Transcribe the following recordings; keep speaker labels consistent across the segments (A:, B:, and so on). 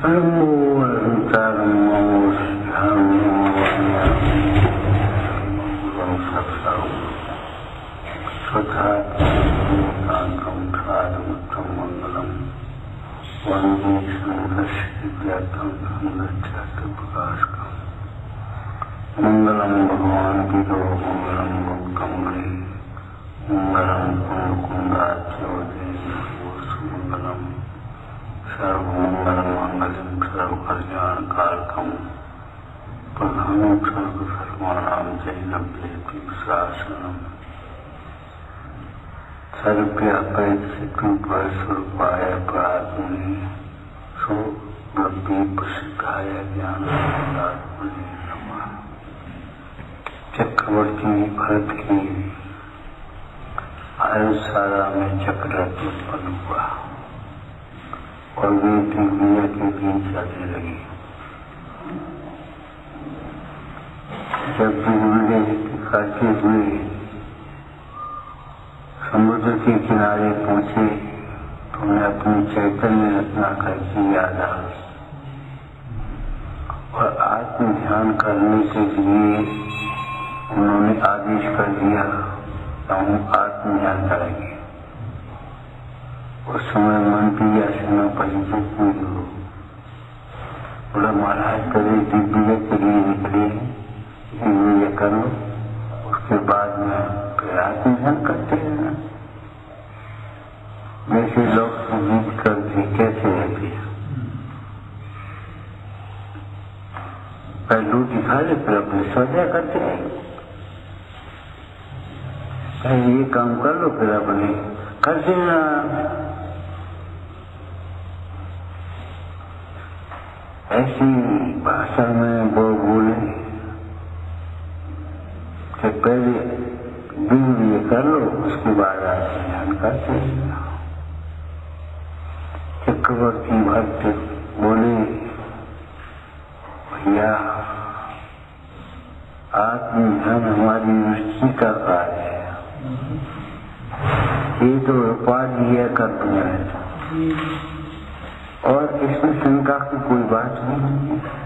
A: मंगलम भगवान की दो मंगलम भक्तमणि मंगलम कुंडाच्योदयमंगलम सर्वमंगल मंगलम सर्वकल्याण कारकम प्रधानम सर्वधर्माणां जैनव्येति शासनम सर्वव्यापैतृपाय प्रात्मनि सुब्रह्मी प्रसिद्धाय ज्ञानात्मनि नमः। चक्रवर्ती भरत की आयुशाला में चक्ररत्न उत्पन्न हुआ और वे दुनिया के बीच चलने लगी। जब बिगड़े करते हुए समुद्र के किनारे पहुंचे तो उन्हें अपनी चैतन्य रत्नाकर की याद आ और आत्म ध्यान करने के लिए उन्होंने आदेश कर दिया कि हम आत्म ध्यान करेंगे। उस समय मंत्री या सेनापति हुई हो बोला, महाराज कभी दिग्विजय के लिए निकले ये करो, उसके बाद में फिर आत्म ध्यान करते हैं। वैसे लोग जीत कर भी कैसे रहते हैं, पहलू दिखा ले फिर अपने सौदा करते हैं। ये काम कर लो फिर अपने कर देना। ऐसी भाषा में वो बोले कि पहले दिन ये कर लो, उसके बाद ध्यान करते। चक्रवर्ती भक्त बोले, भैया आत्मध्यान हमारी रुचि का कार्य है, ये तो उपाधि है कल्पना है और इसमें शंका की कोई बात नहीं।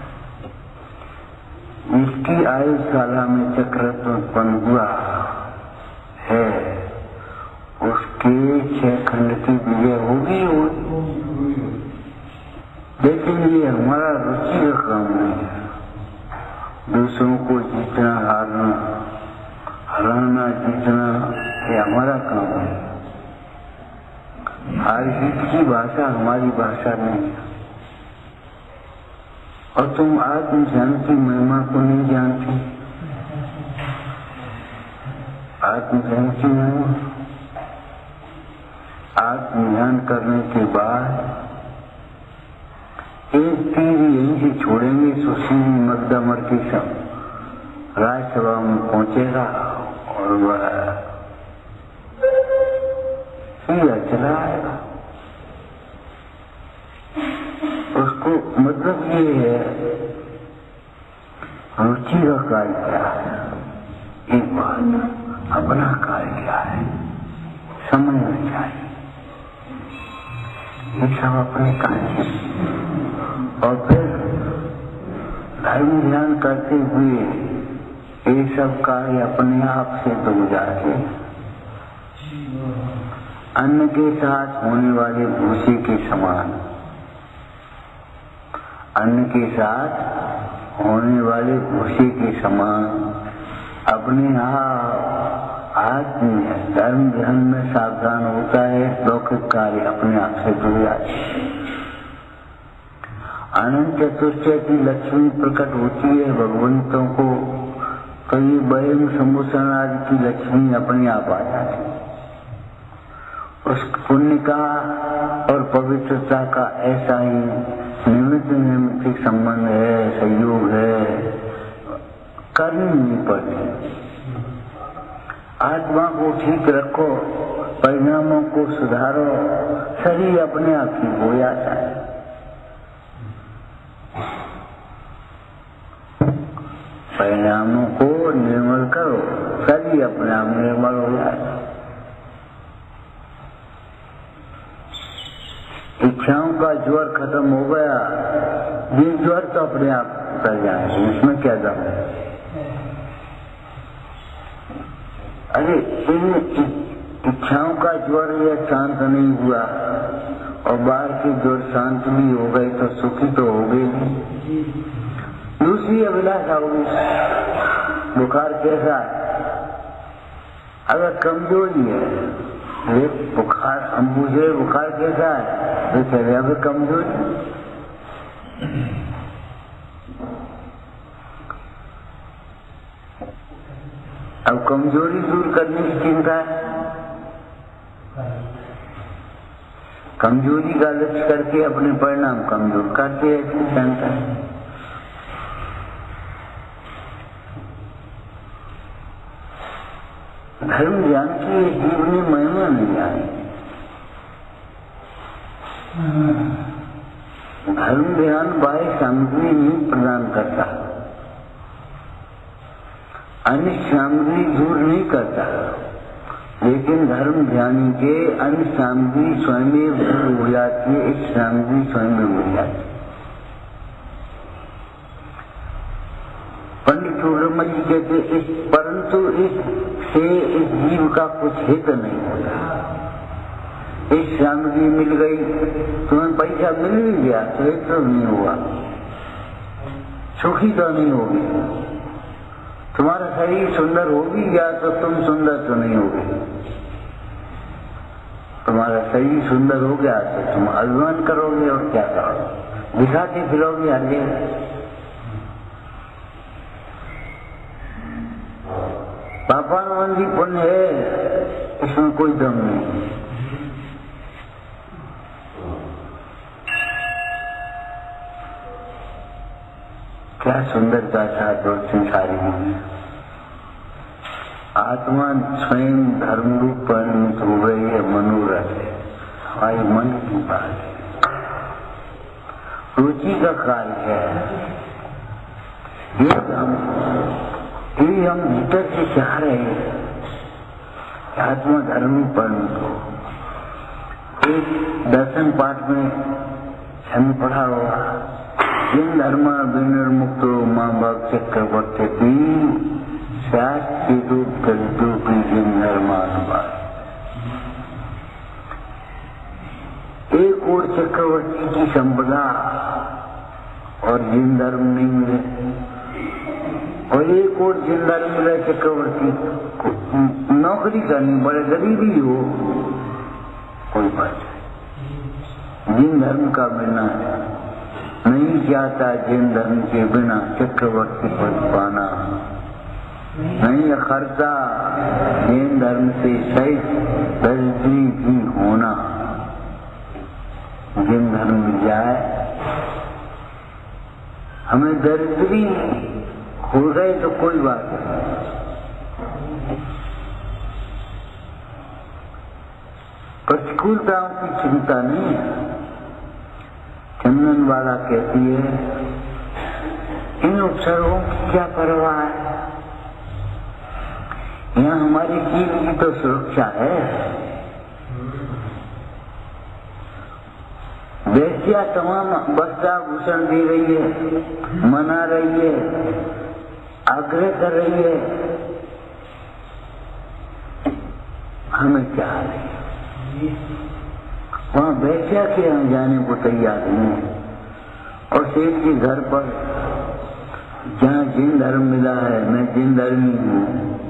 A: इसकी आयुशाला में चक्ररत्न उत्पन्न हुआ है, उसके 6 खंड की विजय होगी। लेकिन ये हमारा रुचि का काम नहीं है। दूसरों को जीतना हारना, हराना जीतना ये हमारा काम है। हार जीत की भाषा हमारी भाषा नहीं है। और तुम आत्मध्यान की महिमा को नहीं जानती। आत्मध्यान की महिमा, आत्मध्यान करने के बाद एक तीर यहीं से छोड़ेंगे, सुशील मकदमर की सब राज्यसभा में पहुंचेगा और वह सीधा चला आएगा। उसको मतलब ये है रुचि का कार्य क्या है, एक बात अपना कार्य क्या है समझना चाहिए। ये सब अपने कार्य और फिर धर्म ध्यान करते हुए ये सब कार्य अपने आप से हो जाते। अन्न के साथ होने वाले भूसे के समान, अन्न के साथ होने वाले भूसे के समान अपने आत्म धर्म ध्यान में सावधान होता है। लौकिक कार्य अपने आप से जुड़ जाते हैं। अनंत चतुर्थी की लक्ष्मी प्रकट होती है भगवंतों को, कई वयम सम्मोचन आदि की लक्ष्मी अपने आप आ जाती है। उस पुण्य का और पवित्रता का ऐसा ही निमित्त संबंध है, सहयोग है, करनी नहीं पड़ती। आत्मा को ठीक रखो, परिणामों को सुधारो, शरीर अपने आप ही हो जाता है। परिणामों को निर्मल करो, शरीर अपने आप निर्मल हो जाता है। इच्छाओं का ज्वर खत्म हो गया ये ज्वर तो अपने आप उतर जाए, इसमें क्या दम है? अरे इन इच्छाओं का ज्वर यह शांत नहीं हुआ और बाहर की ज्वर शांत भी हो गई तो सुखी तो हो गई नहीं। दूसरी अभिलाषा होगी, बुखार कैसा है? अगर कमजोरी है, ये बुखार हम पूछे बुखार कैसा है तो चले अगर कमजोरी। अब कमजोरी दूर करने की चिंता है, कमजोरी का लक्ष्य करके अपने परिणाम कमजोर करते हैं, चिंता है। धर्म ज्ञान की जीवनी महिमा नहीं आई। धर्म ध्यान बाह्य सामग्री नहीं प्रदान करता, अन्य सामग्री दूर नहीं करता, लेकिन धर्म ध्यानी के अन्य सामग्री स्वयं दूर हो जाती है, एक सामग्री स्वयं हो जाती है। पंडित चूड़मल जी कहते परंतु इससे इस जीव का कुछ हित नहीं होता। एक सामग्री मिल गई, तुम्हें पैसा मिल भी गया तो हित तो नहीं हुआ, सुखी तो नहीं होगी। तुम्हारा शरीर सुंदर हो भी गया तो तुम सुंदर तो नहीं होगे। तुम्हारा शरीर सुंदर हो गया तो तुम अभिमान करोगे और क्या करोगे, दिखाते फिरोगे हर जगह। पापानुबंधी पुण्य है, इसमें कोई दम नहीं। क्या सुंदरता था तो संसारी आत्मा स्वयं धर्म रूप परिणत हो गई है, मनोरथ है, हमारी मन की बात है, रुचि का कार्य है। ये हम भीतर से चाह रहे हैं कि आत्मा धर्म परिणत हो। एक दर्शन पाठ में हमने पढ़ा हुआ, जिन धर्म विनिर्मुक्तो माँ बाप चक्रवर्ती शास्त्री रूप कल्पी जिन धर्मानुवाद। एक और चक्रवर्ती की संपदा और जिन धर्म नहीं मिले, और एक और जिन धर्म मिले चक्रवर्ती नौकरी करनी बड़े गरीबी हो कोई बात नहीं, जिन धर्म का मिलना नहीं चाहता, जिन धर्म के बिना चक्रवर्ती पद पाना नहीं अखरता, जिन धर्म से सहित दरिद्री भी होना। जिन धर्म मिल जाए, हमें दरिद्री हो गए तो कोई बात नहीं, प्रतिकूलताओं की चिंता नहीं है। चंदन वाला कहती है इन उपसर्गों की क्या परवाह है, यहाँ हमारी जीव की तो सुरक्षा है। वैश्या तमाम वस्त्राभूषण दे रही है, मना रही है, आग्रह कर रही है, हमें क्या है? वहाँ वैश्या के यहाँ जाने को तैयार नहीं है। और सेठ के घर पर जहाँ जिन धर्म मिला है, मैं जिन धर्मी हूँ,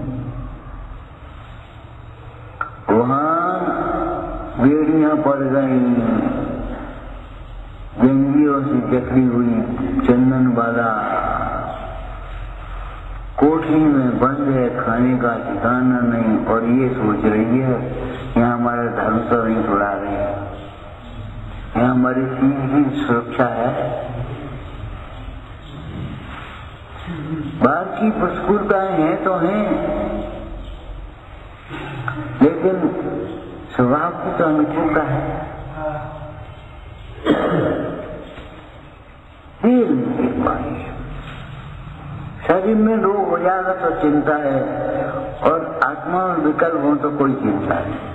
A: वहाँ बेड़ियां पड़ गई, जंगियों से जकड़ी हुई चंदन वाला कोठरी में बंद है, खाने का ठिकाना नहीं, और ये सोच रही है यहाँ हमारा धर्म तो नहीं छुड़ा रहे, यहाँ हमारी चीज की सुरक्षा है। बाहर की प्रतिकूलताएं हैं तो हैं, लेकिन स्वभाव की तो अनुकूलता है। शरीर में रोग हो जाएगा तो चिंता है, और आत्मा में विकल्प हो तो कोई चिंता नहीं।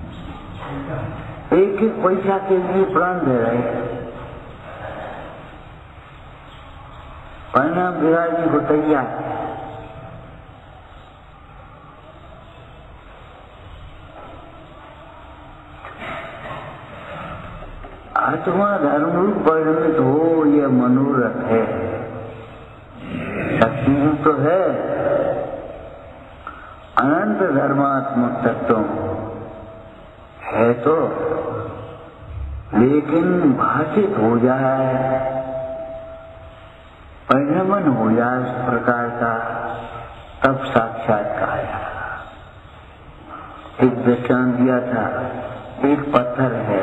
A: एक एक पैसा के लिए प्राण दे रहे, परिणाम बिगाड़ने को तैयार है। आत्मा धर्म रूप परिणमित हो यह मनोरथ है, शक्ति तो है। अनंत धर्मात्मक तत्व है तो, लेकिन भाषित हो जाए, परिणमन हो जाए इस प्रकार का, तब साक्षात कहा जाए। एक दृष्टांत दिया था, एक पत्थर है,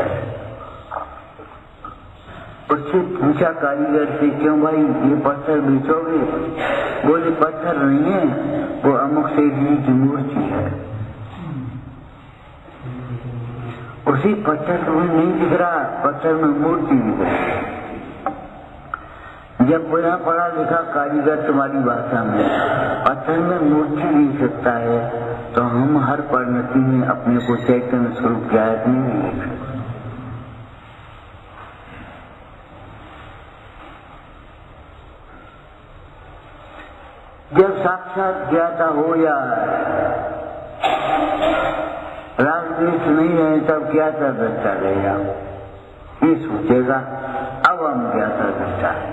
A: उससे पूछा कारीगर से, क्यों भाई ये पत्थर बेचोगे? बोले पत्थर नहीं है, वो अमुक सेठ जी की मूर्ति है। उसी पत्थर में नहीं दिख रहा, पत्थर में मूर्ति दिख रही। जब बड़ा पढ़ा लिखा कारीगर तुम्हारी भाषा में पत्थर में मूर्ति दिख सकता है, तो हम हर परिणति में अपने को चैतन्य स्वरूप ज्ञात नहीं देख सकते। जब साक्षात ज्ञाता हो या राग द्वेष नहीं रहे, तब ज्ञाता दृष्टा रहेगा। ये सोचेगा अब हम ज्ञाता दृष्टा है।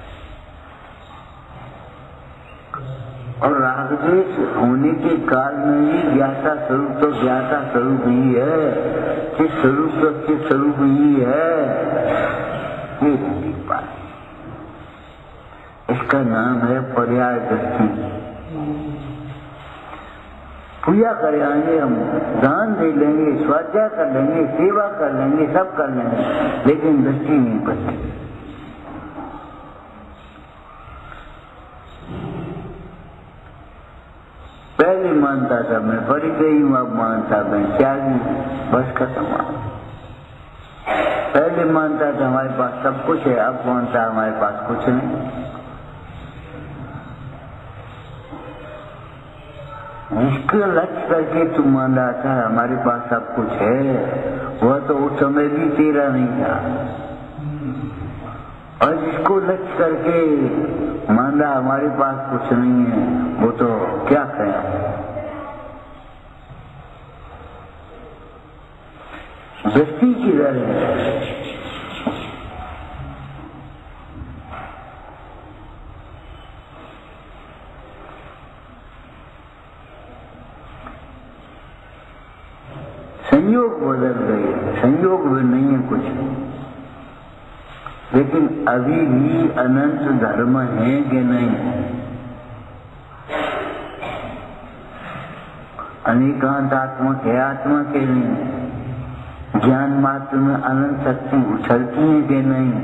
A: और राग द्वेष होने के काल में ही ज्ञाता स्वरूप तो ज्ञाता स्वरूप ही है, चित स्वरूप तो चित स्वरूप ही है। ये नहीं पाए, इसका नाम है पर्याय दृष्टि। पूजा कर आएंगे, हम दान दे लेंगे, स्वाध्याय कर लेंगे, सेवा कर लेंगे, सब कर लेंगे, लेकिन दृष्टि नहीं बनती। पहले मानता था मैं, पढ़ी गई हूँ, अब मानता मैं, त्यागी, बस खत्म। पहले मानता था हमारे पास सब कुछ है, अब मानता हमारे पास कुछ नहीं। जिसके लक्ष्य करके तू मान रहा था हमारे पास सब कुछ है, वह तो उस समय भी तेरा नहीं था। और जिसको लक्ष्य करके मान रहा हमारे पास कुछ नहीं है, वो तो क्या कहें। दृष्टि किधर है? संयोग बदल गए, संयोग भी नहीं है कुछ, लेकिन अभी भी अनंत धर्म है कि नहीं? अनेकांतात्मक है आत्मा के नहीं? ज्ञान मात्र में अनंत शक्ति उछलती है कि नहीं?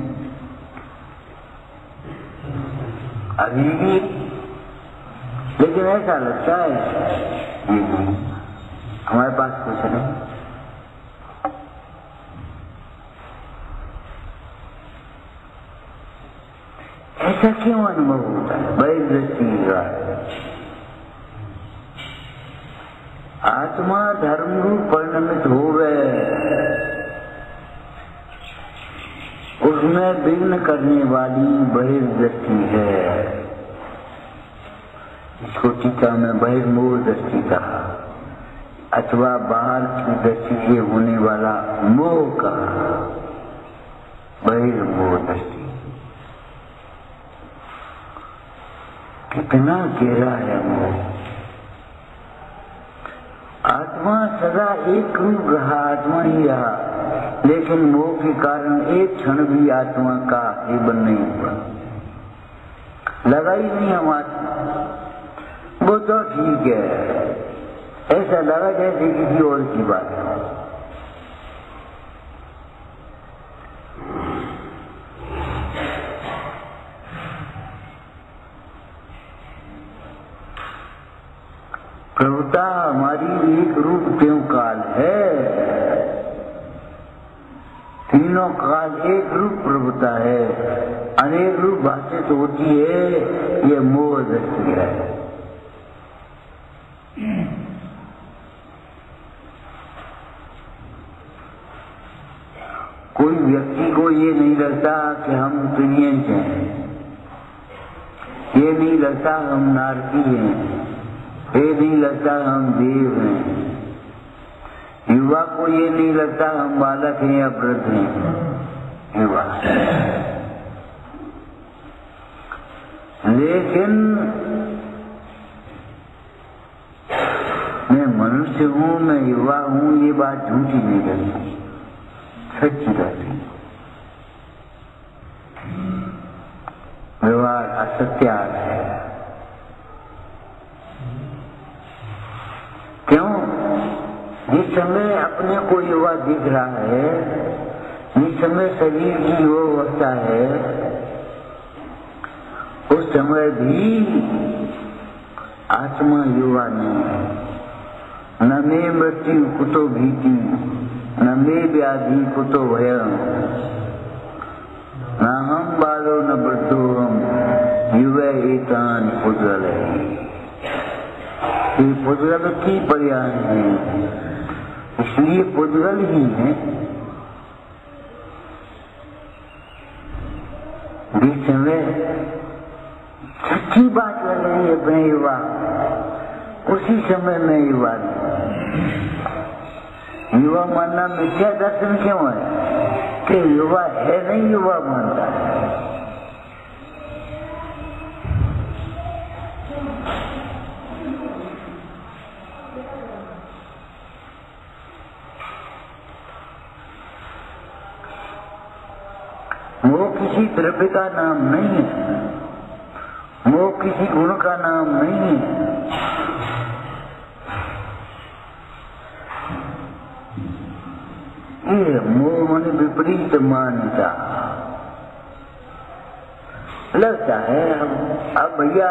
A: अभी भी, लेकिन ऐसा लगता है ये हमारे पास कुछ नहीं। ऐसा क्यों अनुभव होता है? बड़ी दृष्टि का आत्मा धर्म रूप परिणमित हो गए, उसमें विघ्न करने वाली बहिर्दृष्टि है। इसको टीका में बहिर्मोह दृष्टि कहा, अथवा बाहर की दृष्टि से होने वाला मोह का बहिर्मोह दृष्टि। कितना गहरा है मोह। आत्मा सदा एक रूप रहा, आत्मा ही रहा, लेकिन मोह के कारण एक क्षण भी आत्मा का जीवन नहीं हुआ। लगा ही नहीं हम आत्मा, वो तो ठीक है, ऐसा लगा जैसे किसी और की बात है। प्रभुता हमारी एक रूप त्यों काल है, तीनों काल एक रूप प्रभुता है, अनेक रूप भाषित होती है, ये मोह दृष्टि है। कोई व्यक्ति को ये नहीं लगता कि हम दुनिया हैं, ये नहीं लगता हम नारकी हैं, ये नहीं लगता हम देव हैं। युवा को ये नहीं लगता हम बालक हैं या वृद्ध हैं। युवा लेकिन मैं मनुष्य हूँ, मैं युवा हूँ, ये बात झूठी नहीं रहती, सच्ची रहती। व्यवहार असत्य है। क्यों? जिस समय अपने को युवा दिख रहा है, जिस समय शरीर की वो अवस्था है, उस समय भी आत्मा युवा नहीं है। न मे मृत्यु कुतो भीति, न मे व्याधि कुतो भयम्, न हम बालो न वृद्धो हम, युवे एतान पुद्गल। ये पुद्गल की पर्याय है, इसलिए पुद्गल ही है। बीच में सच्ची बात लग रही है अपने युवा, उसी समय में युवा युवा मानना मिथ्या दर्शन क्यों है कि युवा है नहीं, युवा मानता है। मोह किसी द्रव्य का नाम नहीं है, मोह किसी गुण का नाम नहीं है। ये मोह माने विपरीत मान्यता। लगता है अब भैया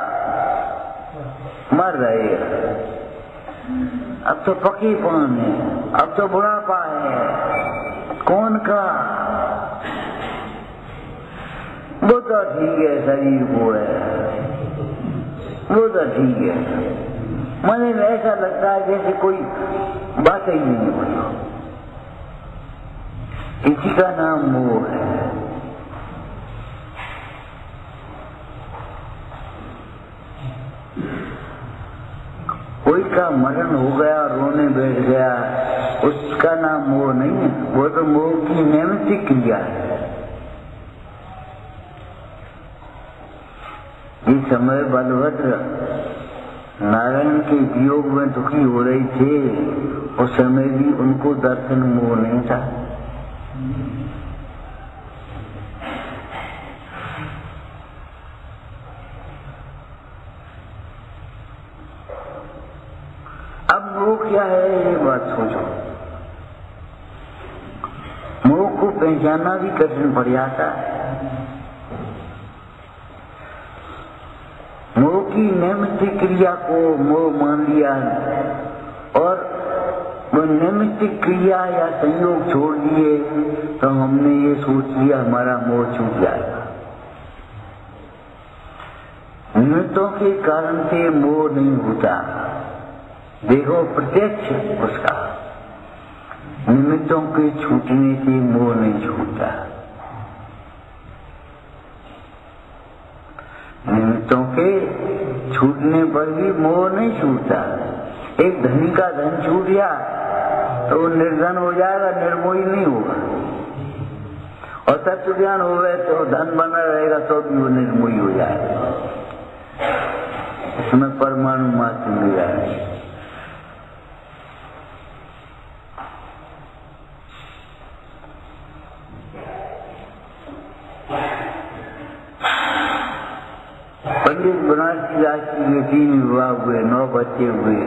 A: मर रहे हैं, अब तो पकीपन है, अब तो बुढ़ापा है, कौन का? वो तो ठीक है, शरीर को है, वो तो ठीक है। मन में ऐसा लगता है जैसे कोई बात ही नहीं बोली। इसी का नाम मोह है। कोई का मरण हो गया, रोने बैठ गया, उसका नाम मोह नहीं है, वो तो मोह की नैमित्तिक क्रिया है। इस समय बलभद्र नारायण के वियोग में दुखी हो रहे थे, उस समय भी उनको दर्शन मोह नहीं था। अब मोह क्या है ये बात सोचो। मोह को पहचानना भी कठिन पड़ जाता है। मोह की नैमित्तिक क्रिया को मोह मान लिया और वो नैमित्तिक क्रिया या संयोग छोड़ दिए तो हमने ये सोच लिया हमारा मोह छूट जाएगा। निमित्तों के कारण से मोह नहीं होता। देखो प्रत्यक्ष उसका, निमित्तों के छूटने से मोह नहीं छूटता। निमित्तों के छूटने पर भी मोह नहीं छूटता। एक धनी का धन छूट गया तो वो निर्धन हो जाएगा, निर्मोही नहीं होगा। और तत्व ज्ञान हो गए तो धन बना रहेगा तो भी वो निर्मोही हो जाएगा। इसमें परमाणु मात्र मिल जाएगा। पंडित बनारसी दास जी के 3 विवाह हुए, 9 बच्चे हुए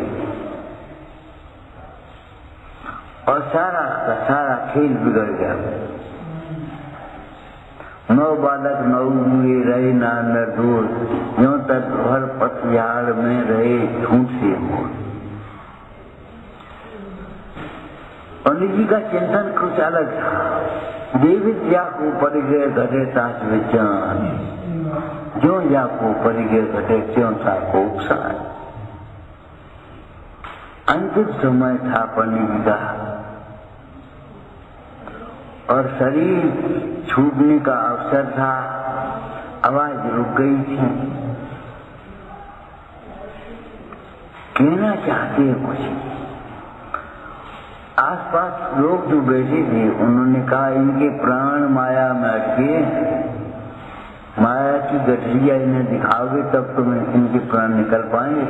A: और सारा का सारा खेल बिगड़ गया। 9 बालक 9 हुए, रहे नानर दूर, यों तक भर पतझड़ में रहे झूठ से मोर। पंडित जी का चिंतन कुछ अलग था। देविद्या को पड़ गए घटे ताश विचान, जो जाको पड़ गए घटे त्यों था को उपसार। अंतिम समय था पंडित जी का और शरीर छूटने का अवसर था। आवाज रुक गई थी। कहना चाहते हैं कुछ। आसपास लोग जो बैठे थे उन्होंने कहा इनके प्राण माया में अटके, माया की गठरिया इन्हें दिखाओगे तब तो इनके प्राण निकल पाएंगे।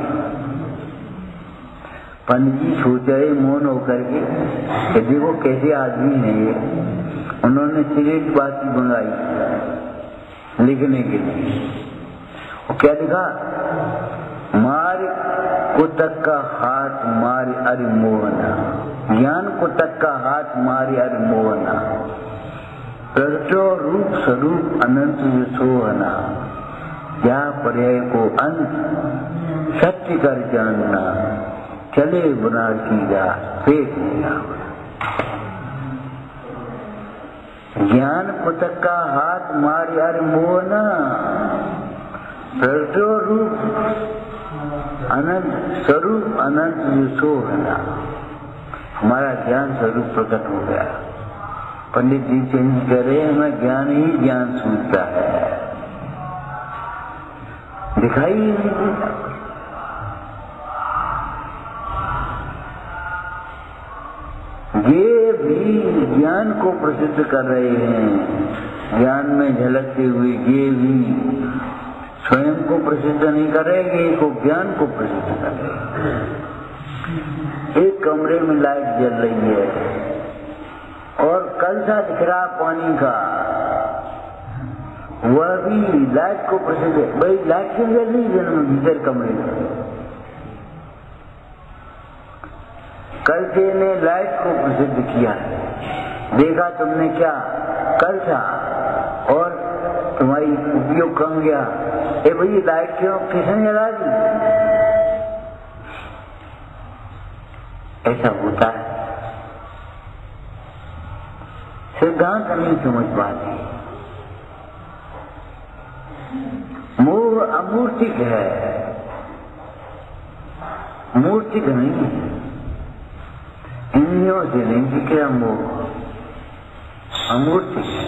A: पंडित जी सोच रहे मौन होकर के कि देखो कैसे आदमी है ये। उन्होंने सिगरेट बाती मंगाई लिखने के लिए। वो क्या लिखा? मार को तक का हाथ मारे अरे मोहना, ज्ञान को तक का हाथ मारे अरे मोहना, प्रगटो रूप स्वरूप अनंत सोहना, क्या पर्याय को अंत सत्य कर जानना, चले बना की जा पेट में। ज्ञान पुतक का हाथ मारे अरे मोहना, प्रगटो रूप अनंत स्वरूप अनंत सोहना। हमारा ज्ञान स्वरूप प्रकट हो गया। पंडित जी चेंज कह रहे हैं हमें ज्ञान ही ज्ञान सूझता है, दिखाई ही नहीं देता। ये भी ज्ञान को प्रसिद्ध कर रहे हैं। ज्ञान में झलकते हुए ये भी स्वयं को प्रसिद्ध नहीं कर रहे, ये को ज्ञान को प्रसिद्ध कर रहे हैं। एक कमरे में लाइट जल रही है और कलसा दिख रहा पानी का, वह भी लाइट को प्रसिद्ध है। भाई लाइट क्यों जल रही है भीतर कमरे में? कलसे ने लाइट को प्रसिद्ध किया। देखा तुमने क्या? कलसा और तुम्हारी उपयोग कम गया। ए भाई लाइट क्यों किसने जला दी? ऐसा होता है। सिद्धांत नहीं समझ पाते। मोह अमूर्तिक है, मूर्तिक नहीं है। इंद्रियों से नहीं दिखेगा मोह, अमूर्तिक है।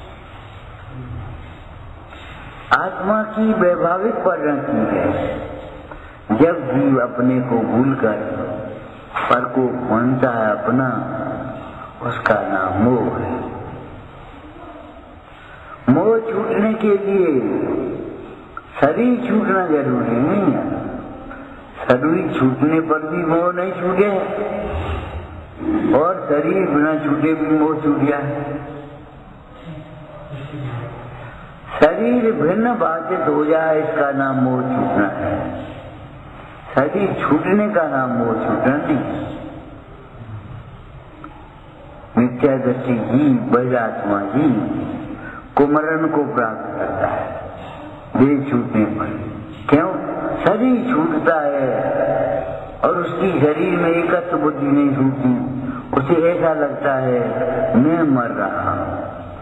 A: आत्मा की वैभाविक परिणति है। जब जीव अपने को भूलकर पर को मानता है अपना, उसका नाम मोह है। मोह छूटने के लिए शरीर छूटना जरूरी नहीं है। शरीर छूटने पर भी मोह नहीं छूटे और शरीर बिना छूटे भी मोह छूट गया। शरीर भिन्न बाधित हो जाए इसका नाम मोह छूटना है। शरीर छूटने का नाम मोह छूटना नहीं। मिथ्या दृष्टि ही बहिरात्मा ही कुमरण को प्राप्त करता है देह छूटने पर। क्यों? शरीर छूटता है और उसकी शरीर में एकत्व बुद्धि नहीं छूटती। उसे ऐसा लगता है मैं मर रहा हूं,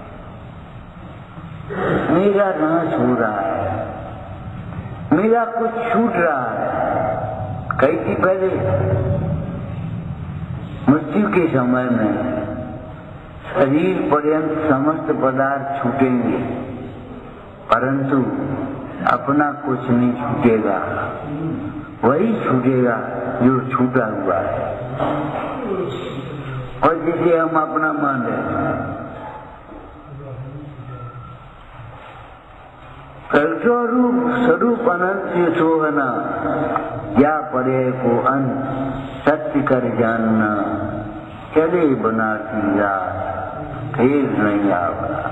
A: मेरा नाश हो रहा है, मेरा कुछ छूट रहा है। कई थी पहले मृत्यु के समय में शरीर पर्यंत समस्त पदार्थ छूटेंगे परंतु अपना कुछ नहीं छूटेगा। वही छूटेगा जो छूटा हुआ है और जिसे हम अपना मान रहे हैं। रूप स्वरूप अनंत सोहना, या परे को अंत सत्य कर जानना, चले बना की रात फिर नहीं आवरा।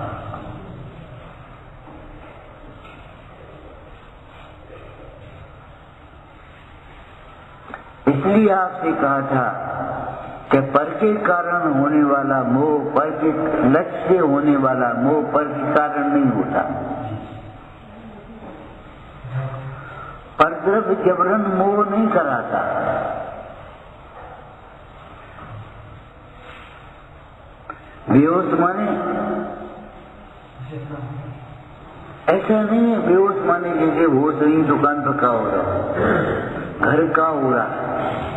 A: इसलिए आपसे कहा था कि पर के कारण होने वाला मोह, पर के लक्ष्य से होने वाला मोह पर के कारण नहीं होता। पर द्रव्य जबरन मोह नहीं कराता। बेहोश माने ऐसा नहीं है। बेहोश माने जैसे होश नहीं, दुकान पर क्या हो रहा है, घर का हो रहा है।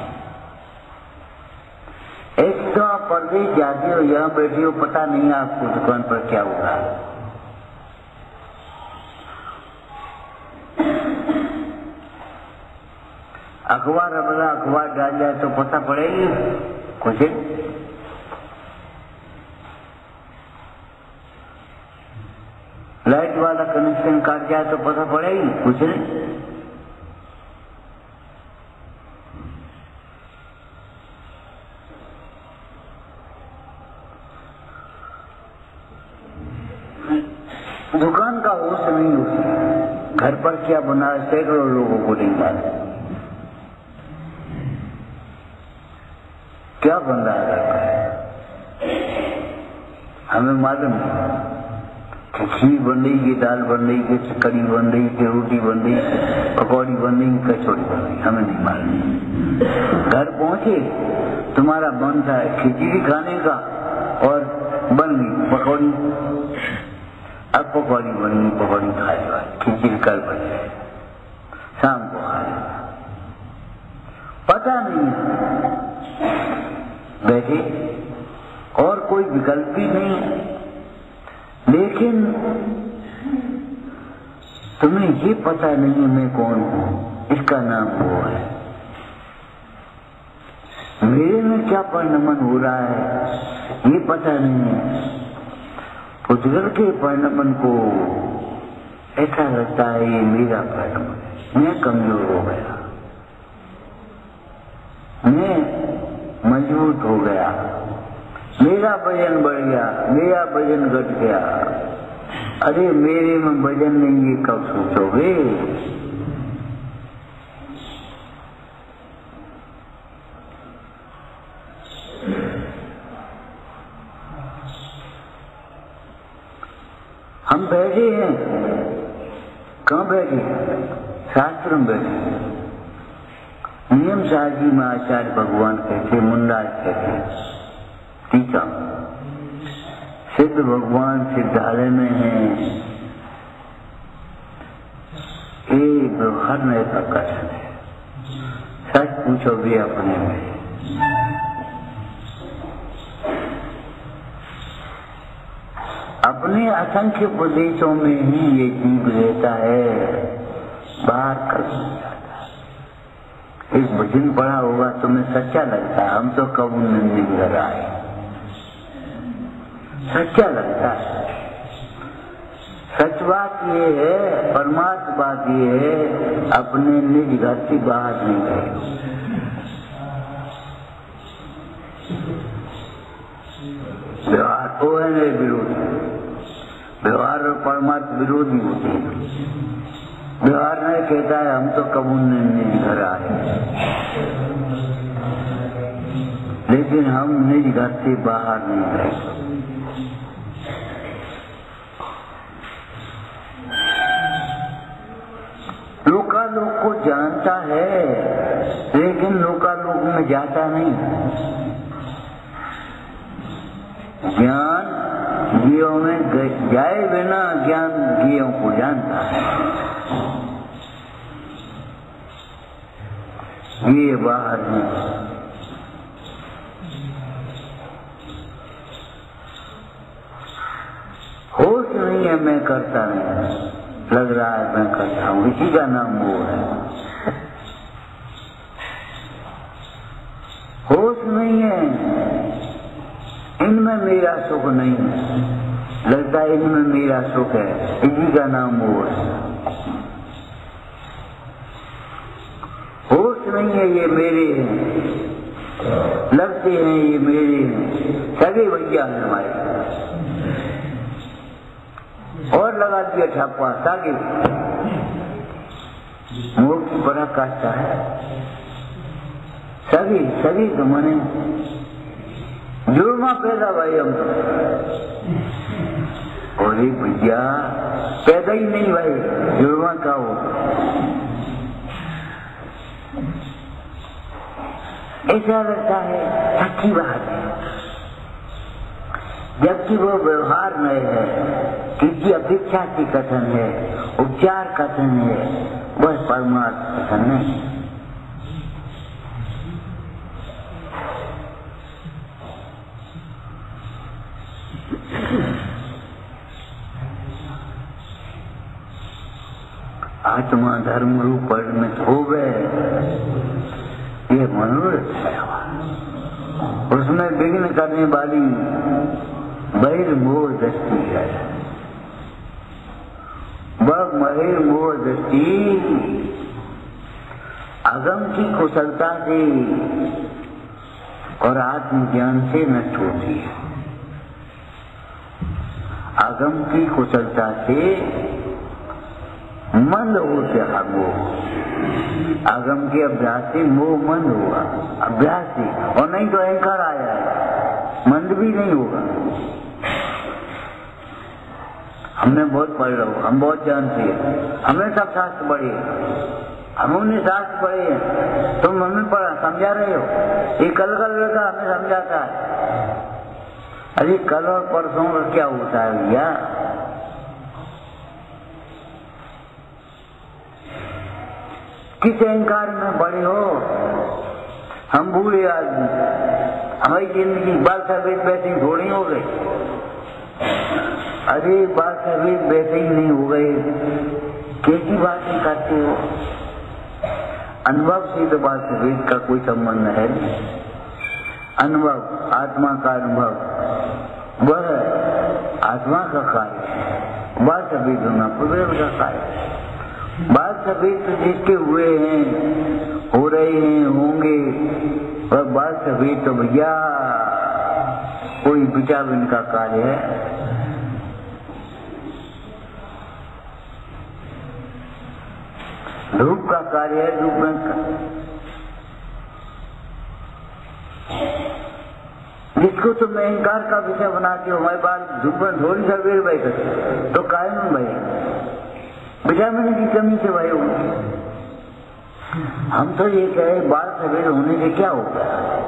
A: ऐसे तो आप परदेश जाते हो, यहाँ बैठे हो, पता नहीं आपको दुकान पर क्या हो रहा है। अखबार अपना अखबार डाल जाए तो पता पड़ेगी कुछ? लाइट वाला कनेक्शन काट जाए तो पता पड़ेगी कुछ नहीं। दुकान का होश नहीं होती, घर पर क्या बना है सैकड़ों लोगों को नहीं मालूम क्या बन रहा है घर पर। हमें मालूम कि खीर बन रही, की दाल बन रही, की कड़ी बन रही, की रोटी बन रही, पकौड़ी बन रही, कचौड़ी बन रही, हमें नहीं मालूम। घर पहुंचे तुम्हारा मन था खिचड़ी खाने का और बन गई पकौड़ी, अब पकौड़ी बनी, पकौड़ी खा लो, खिचड़ी कल बन जाए, शाम को खा लो, पता नहीं बैठे और कोई विकल्प ही नहीं है। लेकिन तुम्हें ये पता नहीं है मैं कौन हूं, इसका नाम वो है। मेरे में क्या परिणमन हो रहा है ये पता नहीं है। उजगर के परिणमन को ऐसा लगता है ये मेरा परिणमन है, मैं कमजोर हो गया, मैं मजबूत हो गया, मेरा वजन बढ़ गया, मेरा वजन घट गया। अरे मेरे में वजन नहीं, ये कब सोचोगे? हम बैठे हैं, कहाँ बैठे? शास्त्र में बैठे। नियम साहजी में आचार्य भगवान कहते, मुंडा कहते, टीका सिद्ध भगवान सिद्धालय में है। ये व्यवहार में का कथन है, सच पूछोगे अपने में। अपने असंख्य प्रदेशों में ही ये जीव रहता है, बाहर कर जाता है। एक भजन पढ़ा होगा तुम्हें सच्चा लगता है, हम तो कब नहीं घर आए, सच्चा लगता है। सच बात ये है, परमार्थ बात ये है, अपने निज घर से बाहर नहीं गए। व्यवहार तो है नहीं विरोधी, व्यवहार और परमार्थ विरोधी होते हैं। व्यवहार नहीं कहता है हम तो कब निज घर आए, लेकिन हम निज घर से बाहर नहीं गए। लोकालोक को जानता है, लेकिन लोकालोक में जाता नहीं। ज्ञान जीवों में जाए बिना ज्ञान जीवों को जानता है। ये बाहर नहीं, होश नहीं है, मैं करता नहीं, लग रहा है मैं करता हूं, इसी का नाम वो है। होश नहीं है, इनमें मेरा सुख नहीं है, लगता है इनमें मेरा सुख है, इसी का नाम वो है। होश नहीं है ये मेरे हैं, लगते हैं ये मेरे हैं, सगे भैया है हमारे, और लगा दिया ठप्पा सागे। मोह की पराकाष्ठा है, सगी सगी तो मने जुर्मा पैदा भाई हम तो, और एक भैया पैदा ही नहीं भाई, जुर्मा का हो। ऐसा लगता है सच्ची बात है, जबकि वो व्यवहार में है, किसी अपेक्षा की कथन है, उपचार कथन है, वह परमार्थ कथन नहीं। आत्मा धर्म रूप परिणत हो गए, ये मनोरथ है। उसमें विघ्न करने वाली बहिर्मोह दृष्टि है। वह बहिर्मोह दृष्टि अगम की कुशलता से और आत्मज्ञान से नष्ट होती है। अगम की कुशलता से मंद हो गया मोह, आगम के अभ्यास से मोह मंद होगा, अभ्यास से, और नहीं तो अहंकार आया है, मंद भी नहीं होगा। हमने बहुत पढ़ रहा, हम बहुत जानते हैं, हमने सब शास्त्र पढ़े, हमने शास्त्र पढ़े हैं, तुम हमें पढ़ा समझा रहे हो। ये कल का लड़का हमें समझाता है, अरे कल और परसों का क्या होता है भैया? किस अहंकार में बड़े हो? हम बूढ़े आदमी, हमारी जिंदगी बाल सफेद वैसे ही थोड़ी हो गई। अरे बाल सफेद वैसे ही नहीं हो गए, कैसी बातें करते हो? अनुभव से तो बाल सफेद का कोई संबंध है नहीं। अनुभव, आत्मा का अनुभव, वह आत्मा का कार्य है। बाल सफेद होना पुरुष का कार्य है। बाल सफेद तो जिसके हुए हैं, हो रहे हैं, होंगे, और बाल सफेद तो भैया कोई विटामिन का कार्य है। धूप का कार्य है, धूप में जिसको तुम अहंकार का विषय बनाते हो, हमारे बाल धूप में थोड़ी सवेर बैठे तो कायम भाई विटामिन की कमी से भाई होगी। हम तो ये कहे बाल सफेद होने से क्या होगा?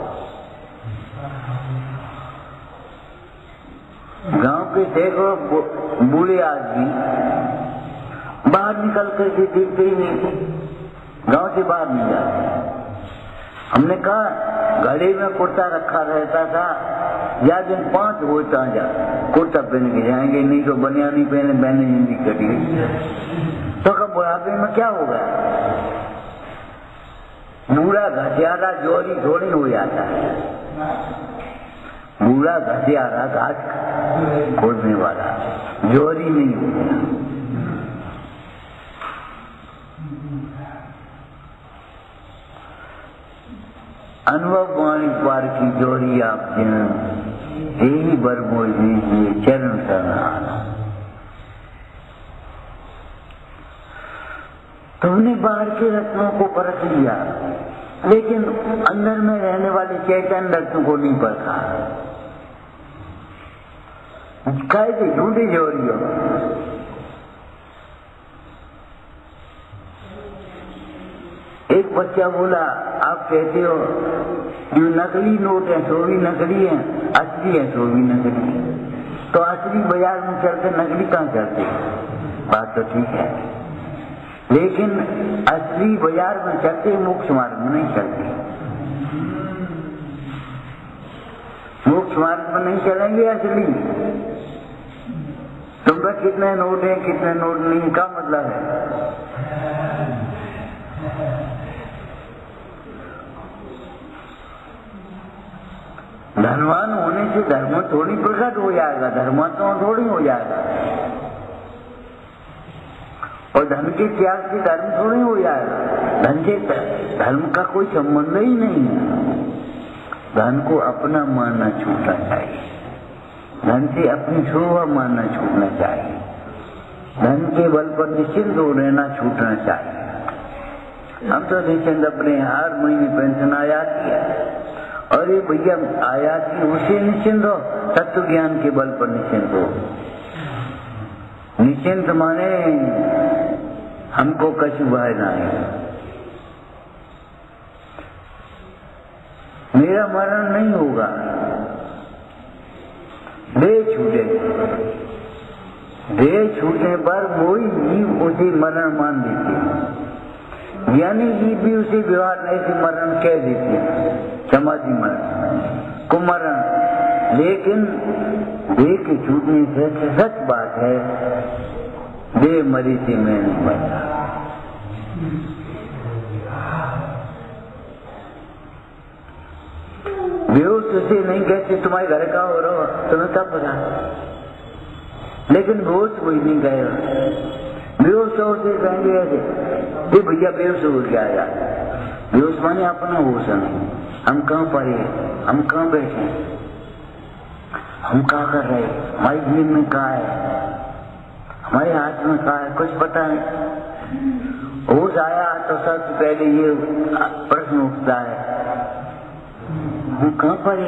A: गांव के देखो बूढ़े आदमी बाहर निकल करके दिखते ही नहीं, गांव से बाहर नहीं जाते। हमने कहा गले में कुर्ता रखा रहता था, या दिन 5 होता जा कुर्ता पहन के जाएंगे, नहीं तो बनियानी पहने पहने हिंदी कटी। तो कब बुढ़ापे में क्या होगा? बूढ़ा घसियारा जोरी थोड़ी हो जाता है। बूढ़ा घसियारा घास खोदने वाला जोरी नहीं होता। अनुभव वाणी पार की जोड़ी आप जन्म यही बरमोल दीजिए चरण शरणाना। तुमने बाहर के रत्नों को परख लिया, लेकिन अंदर में रहने वाले चैतन्य रत्नों को नहीं परखा। कैसे ढूंढी जोड़ी हो? एक बच्चा बोला, आप कहते हो जो नकली नोट है सो भी नकली है, असली है सो भी नकली है, तो असली बाजार में चलते नकली कहाँ चलते? बात तो ठीक है, लेकिन असली बाजार में चलते मोक्ष मार्ग में नहीं चलते। मोक्ष मार्ग में नहीं चलेंगे असली। तुम पर कितने नोट है कितने नोट नहीं का मतलब है? धनवान होने से धर्म थोड़ी प्रकट हो जाएगा, धर्म तो थोड़ी हो जाएगा, और धन के त्याग से धर्म थोड़ी हो जाएगा। धन से धर्म का कोई संबंध ही नहीं है। धन को अपना मानना छूटना चाहिए, धन से अपनी शोभा मानना छूटना चाहिए, धन के बल पर निश्चिंत हो रहना छूटना चाहिए। हम तो निश्चिंत अपने हर महीने पेंशन आ जाती है, और ये भैया आया कि उसे निश्चिंत हो, तत्व ज्ञान के बल पर निश्चिंत हो। निश्चिंत माने हमको कछु भय नहीं, मेरा मरण नहीं होगा, देह छूटे, देह छूटने पर वही जीव उसे मरण मान देते, यानी जीव भी उसे व्यवहार नहीं से मरण कह देते, समाधि मरण को मरण। लेकिन देह के छूटने से सच बात है, देह मरी से मैं नहीं मरता। बेहोश से नहीं कहते तुम्हारे घर का हो रहा तुम्हें क्या पता, लेकिन बेहोश कोई नहीं कहेगा। बेहोश हो से कहेंगे ऐसे ये भैया बेहोश हो गया यार। बेहोश माने अपना होश नहीं। हम कहाँ पड़े, हम कहाँ बैठे, हम क्या कर रहे, हमारी जेब में क्या है, हमारे हाथ में क्या है, कुछ पता नहीं। होश आया तो सबसे पहले ये प्रश्न उठता है हम कहाँ पड़े।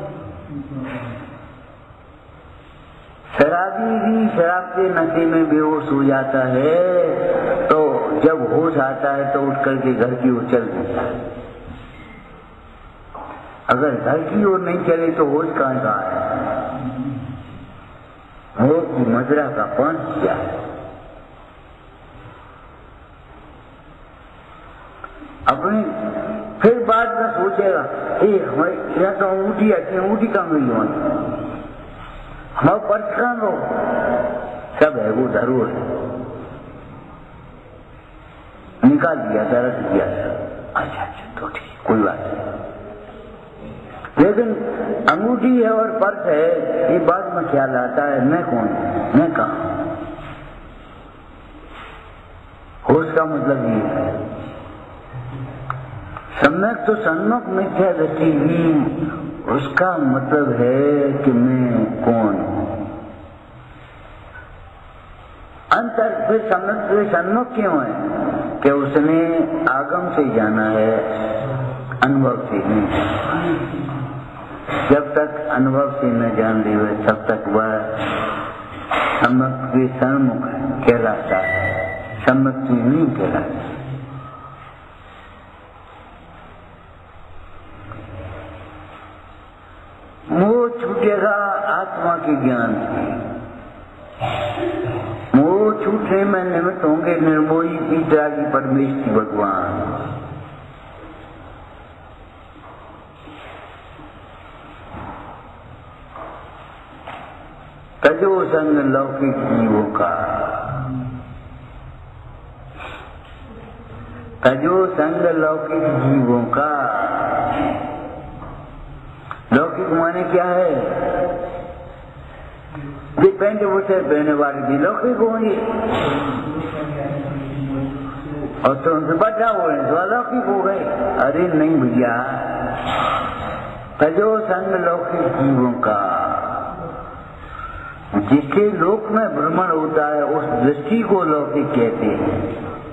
A: शराबी भी शराब के नशे में बेहोश हो जाता है, तो जब होश आता है तो उठ करके घर की ओर चल देता है। अगर घर की ओर नहीं चले तो होश कहाँ का है। होश की मजरा का पंच क्या है। अपने फिर बाद में सोचेगा हमारे यहाँ तो अंगूठी आती है, अंगूठी कहाँ गई हमारी, हमारा पर्स कहाँ गो, सब है वो जरूर है, निकाल दिया था, रख दिया था। अच्छा तो ठीक कोई बात नहीं, लेकिन अंगूठी है और पर्स है ये बाद में ख्याल आता है मैं कौन हूं, मैं कहाँ। होश का मतलब ये है। सम्यक तो सन्मुख मिथ्या दृष्टि ही, उसका मतलब है कि मैं कौन हूं। अंतर फिर सन्मुख क्यों है कि उसने आगम से जाना है, अनुभव से नहीं। जब तक अनुभव से न जान ले तब तक वह सम्यक भी सन्मुख कहलाता है, सम्यक भी नहीं कहलाता। मोह छूटेगा आत्मा के ज्ञान से, मोह छूटने में निमित्त होंगे निर्मोही सीतागी परमेश्वरी भगवान। तजो संग लौकिक जीवों का, तजो संग लौकिक जीवों का। लौकिक माने क्या है, जो पहनते उसे पहने वाले भी लौकिक होंगे और तो उनसे बचा हुए तो अलौकिक हो गए। अरे नहीं भैया, तजो संग लौकिक जीवों का, जिसके लोक में भ्रमण होता है उस दृष्टि को लौकिक कहते हैं।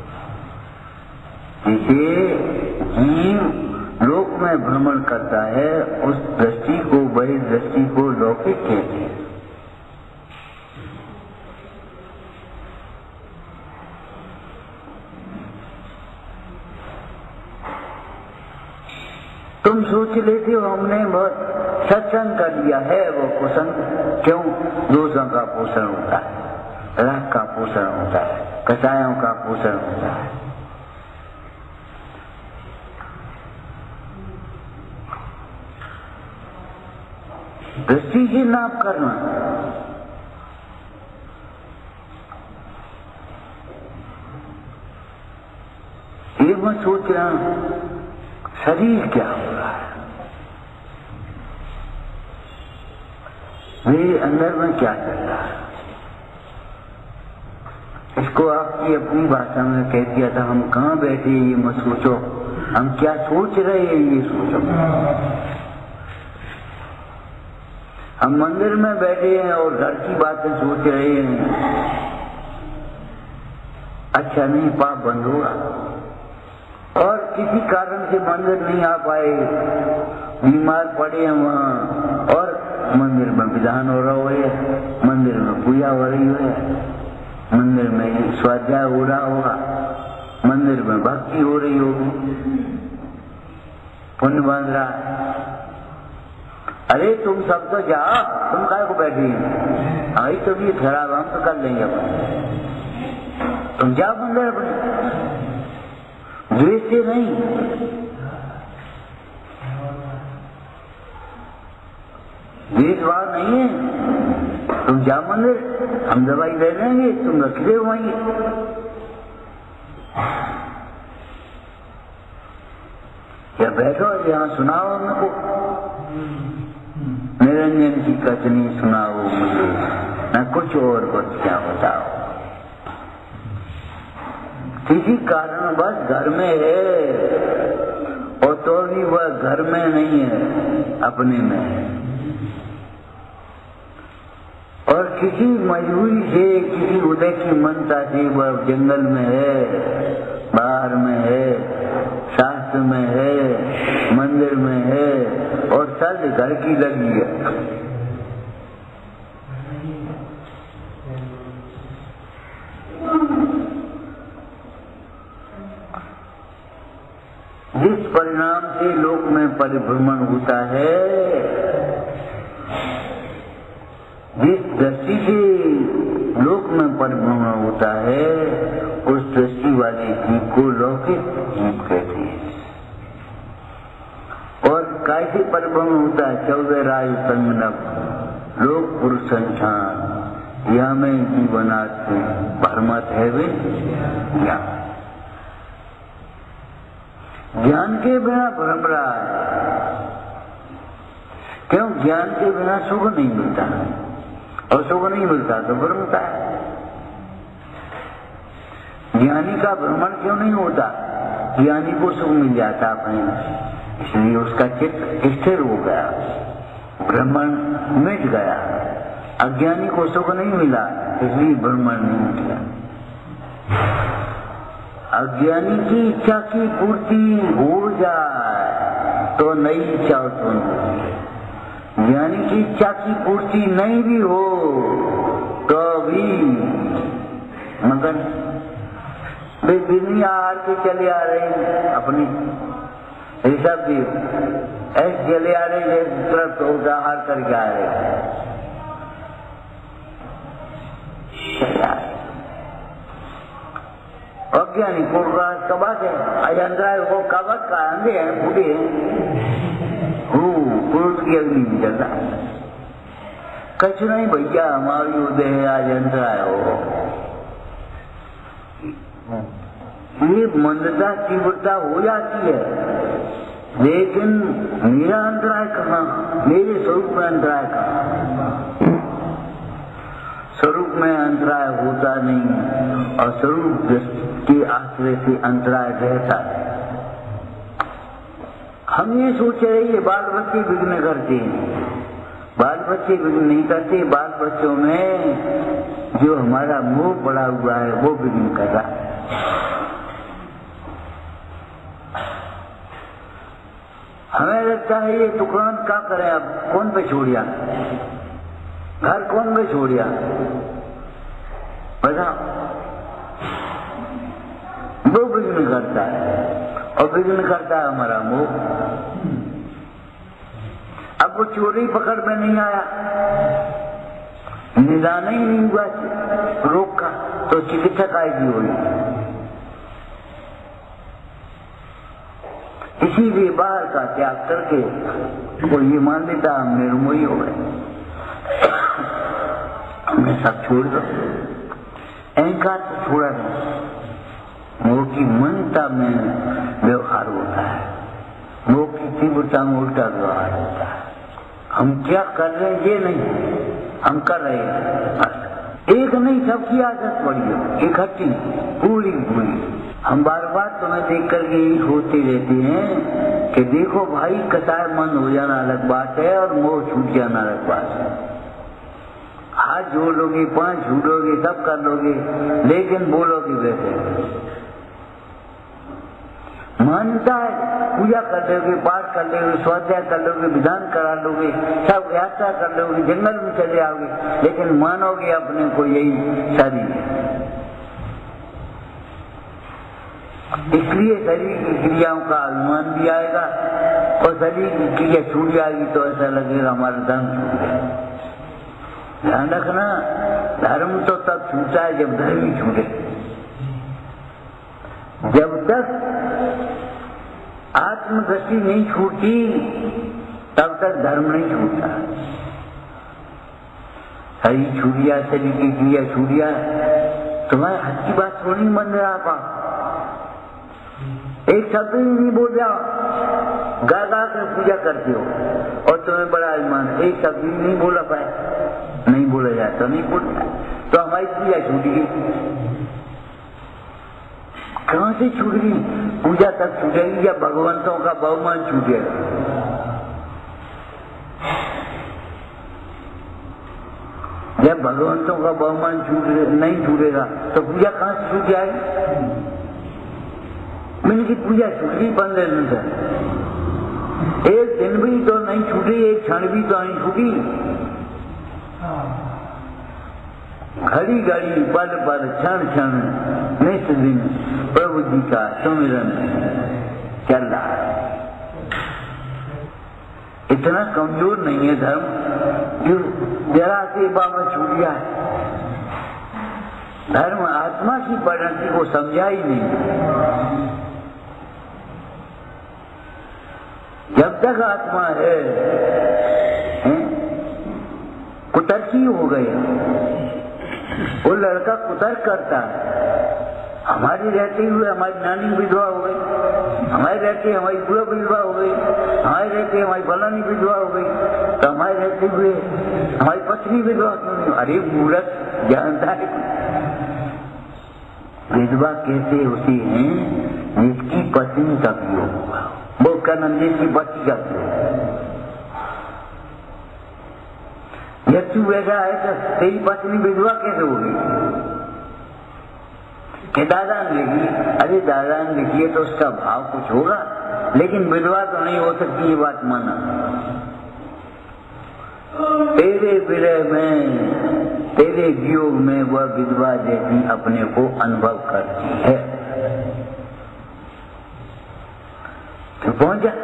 A: जिसे जीव लोक में भ्रमण करता है उस दृष्टि को, वही दृष्टि को लौकिक कहते हैं। तुम सोच लेते हो हमने बहुत सत्संग कर लिया है, वो कुसंग क्यों, दोषों का पोषण होता है, राग का पोषण होता है, कसायों का पोषण होता है। दृष्टि से नाप करना, ये मैं सोच रहा हूं शरीर क्या हो रहा है, मेरे अंदर में क्या चल रहा है। इसको आपकी अपनी भाषा में कह दिया था, हम कहाँ बैठे ये मत सोचो, हम क्या सोच रहे हैं ये सोचो। हम मंदिर में बैठे हैं और घर की बातें सोच रहे हैं, अच्छा नहीं पाप बंद होगा। और किसी कारण से मंदिर नहीं आ पाए, बीमार पड़े हैं वहाँ, और मंदिर में विधान हो रहा है, मंदिर में पूजा हो रही है, मंदिर में स्वाध्याय हो रहा होगा, मंदिर में भक्ति हो रही होगी, पुण्य बन रहा है। अरे तुम सब तो जाओ, तुम काहे को बैठे हैं, आई तो भी खराब हम तो कर लेंगे अपन, तुम जाओ मंदिर अपने, द्वेष से नहीं। द्वेषभाव नहीं है, तुम जाओ मंदिर, हम दवाई दे देंगे, तुम रख दे वहीं। या बैठो यहाँ सुनाओ उनको, निरंजन की कथनी सुनाओ मुझे, न कुछ और कुछ क्या बताओ। किसी कारण बस घर में है और तो भी वह घर में नहीं है, अपने में है। और किसी मजबूरी से, किसी उदय की मनता से वह जंगल में है, बाहर में है, शास्त्र में है, मंदिर में है और सज घर की लगी है। जिस परिणाम से लोक में परिभ्रमण होता है, जिस दृष्टि से लोक में परिभ्रमण होता है, उस दृष्टि वाले जीव को लौकिक जीव कहते हैं। और कैसे परिभ्रमण होता है? 14 राय संगनक लोक पुरुष संछान, यह में जीवनार्थ भरमत है वे ज्ञान। ज्ञान के बिना भ्रम रहा है, क्यों? ज्ञान के बिना सुख नहीं मिलता, और सुख नहीं मिलता तो भ्रमता है। ज्ञानी का भ्रमण क्यों नहीं होता? ज्ञानी को सुख मिल जाता अपने, इसलिए उसका चित्त स्थिर हो गया, भ्रमण मिट गया। अज्ञानी को सुख नहीं मिला, इसलिए भ्रमण नहीं किया। अज्ञानी की इच्छा की पूर्ति हो जाए तो नई इच्छा उत्पन्न होती। ज्ञानी की इच्छा की पूर्ति नहीं भी हो तो भी मगन दुनिया हार के चले आ रहे अपनी ऋषभ जी ऐसे चले आ रहे जैसे तरफ तो हार करके आ रहे। अज्ञानी को कबात है, अजंता है, वो कबात का अंधे हैं, बूढ़े हैं, पुरुष की अग्नि में चल रहा है। कछ नहीं भैया, हमारी उदय है, अजंता है वो। ये मंदता तीव्रता हो जाती है, लेकिन मेरा अंतराय कहाँ? मेरे स्वरूप में अंतराय कहाँ? स्वरूप में अंतराय होता नहीं, और स्वरूप के आश्रय से अंतराय रहता है। हम ये सोच रहे ये बाल बच्चे विघ्न करते हैं, बाल बच्चे विघ्न नहीं करते। बाल बच्चों में जो हमारा मोह पड़ा हुआ है वो विघ्न कर रहा है। हमें लगता है ये दुकान क्या करें, अब कौन पे छोड़िया, घर कौन पे छोड़िया, बताओ? वो विघ्न करता है, और विघ्न करता है हमारा मोह। अब वो चोरी पकड़ में नहीं आया, निदान ही नहीं हुआ रोग का, तो चिकित्सक आएगी होगी। इसीलिए बाहर का त्याग करके वो ये मान लेता हम निर्मोही हो गए, हमने सब छोड़ दो। अहंकार तो छोड़ा नहीं, मोह की मनता में व्यवहार होता है, मोह की तीव्रता में उल्टा व्यवहार होता है। हम क्या कर रहे हैं ये नहीं, हम कर रहे हैं एक नहीं, सबकी आदत पड़ी है इकट्ठी पूरी पूरी। हम बार बार तुम्हें देख कर के यही सोचते रहते हैं कि देखो भाई, कसाय मन हो जाना अलग बात है और मोह छूट जाना अलग बात है। हाथ जोड़ लोगे, पांव छूटोगे, सब कर लोगे, लेकिन बोलोगे वैसे। मानता है पूजा कर लोगे, पाठ कर लोगे, स्वाध्याय कर लोगे, विधान करा लोगे, सब यात्रा कर लोगे, जंगल में चले आओगे, लेकिन मानोगे अपने को यही शरीर। इसलिए शरीर की क्रियाओं का अभिमान भी आएगा, और शरीर की क्रिया छूट जाएगी तो ऐसा लगेगा हमारा धर्म छूट गया। ध्यान रखना, धर्म तो तब छूटा है जब धर्म ही छूटे। जब तक आत्मदृष्टि नहीं छूटी तब तक धर्म नहीं छूटता। शरीर छूट गया, शरीर की क्रिया छूट गया, तुम्हारे हद की बात थोड़ी मन रहा पा। एक शब्द ही नहीं बोल जाओ, गा गा कर पूजा करते हो और तुम्हें बड़ा अभिमान, एक शब्द ही नहीं बोला पाए, नहीं बोला जाए तो नहीं बोलता, तो हमारी पूजा छूट गई। कहां से छूट गई? पूजा तक छूटेगी या भगवंतों का बहुमान छूटेगा? जब भगवंतों का बहुमान नहीं छूटेगा तो पूजा कहां से छूट जाएगी? मैंने की पूजा छूट गई 15 दिन से, एक दिन भी तो नहीं छूटी, एक क्षण भी तो नहीं छूटी। घड़ी घड़ी पल पल क्षण क्षण नित दिन प्रभु जी का सुमिरन चल रहा है। इतना कमजोर नहीं है धर्म जो जरा से बाबा छूट गया है। धर्म आत्मा की परिणति को समझा ही नहीं। जब तक आत्मा है कुतर्की हो गए, वो लड़का कुतर्क करता है। हमारी रहते हुए हमारी नानी विधवा हो गई, हमारे रहते हमारी बुआ विधवा हो गई, हमारे रहते हमारी फलानी विधवा हो गई, तो हमारे रहते हुए हमारी पत्नी विधवा क्यों नहीं? अरे मूर्ख, जानता है विधवा कैसे होती हैं? जिसकी पत्नी का वियोग हुआ, वो क्या नंदी की बच्ची का वियोग। जब तू वैसा है तो तेरी पत्नी विधवा कैसे होगी? कि दादा ने लिखी, अरे दादा ने लिखी है तो उसका भाव कुछ होगा, लेकिन विधवा तो नहीं हो सकती, ये बात माना। तेरे विरह में, तेरे वियोग में वह विधवा जैसी अपने को अनुभव करती है। तो पहुंच जा,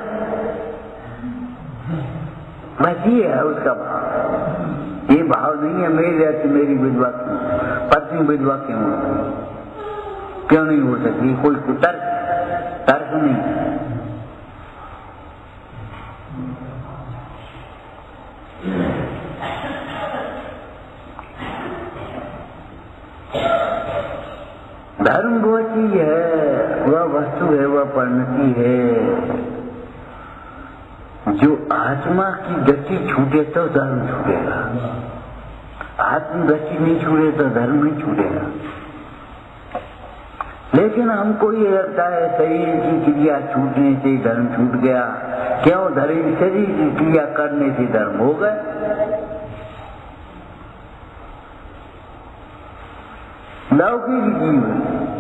A: बस ये है उसका भाव। ये भाव नहीं है मेरी रहती मेरी विधवा क्यों, पत्नी विधवा क्यों नहीं हो सकती? कोई तर्क नहीं। धर्म वो चीज है, वह वस्तु है, वह परिणति है। जो आत्मा की गति छूटे तो धर्म छूटेगा, आत्म गति नहीं छूटे तो धर्म नहीं छूटेगा। लेकिन हमको ये लगता है शरीर की क्रिया छूटने से धर्म छूट गया। क्यों? शरीर की क्रिया करने से धर्म हो गए। लौकिक जीवन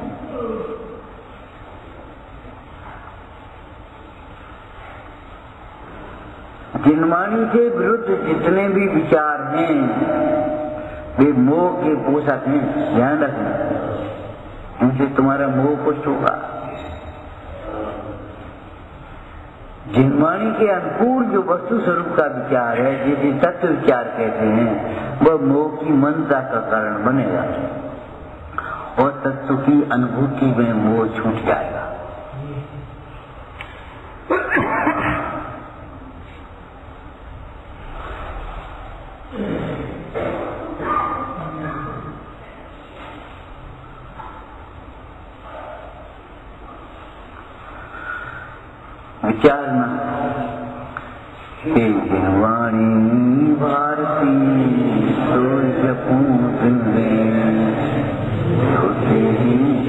A: जिनवाणी के विरुद्ध जितने भी विचार हैं वे मोह के पोषक हैं, ध्यान रखना। उनसे तुम्हारा मोह कुछ होगा। जिनवाणी के अनुकूल जो वस्तु स्वरूप का विचार है, जिसे तत्व विचार कहते हैं, वह मोह की मनता का कारण बनेगा और तत्व की अनुभूति में मोह छूट जाएगा। विचारना हे जिनवाणी भारती तो जपूं दिन में